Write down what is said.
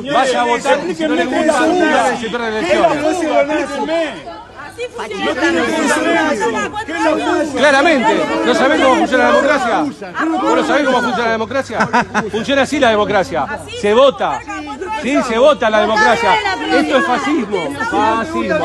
vaya a votar y si no le gusta, se pierde elecciones. Claramente, ¿no sabés cómo funciona la democracia? ¿Vos no sabés cómo funciona la democracia? Funciona así la democracia. Se vota. Sí, se vota la democracia. Esto es fascismo. Fascismo.